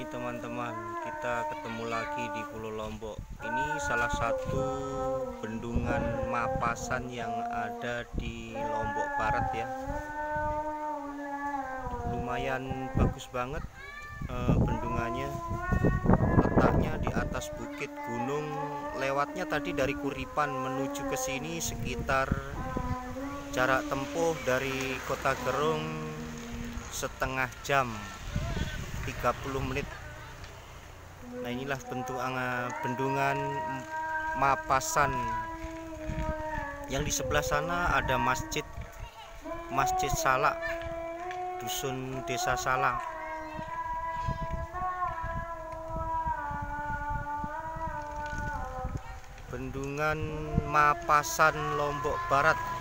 Nih teman-teman, kita ketemu lagi di Pulau Lombok. Ini salah satu bendungan mapasan yang ada di Lombok Barat ya. Lumayan bagus banget bendungannya. Letaknya di atas bukit gunung. Lewatnya tadi dari Kuripan menuju ke sini sekitar jarak tempuh dari Kota Gerung setengah jam, 30 menit. Nah, inilah bentuk bendungan mapasan. Yang di sebelah sana ada Masjid Salak, dusun desa Salak. Bendungan Mapasan Lombok Barat.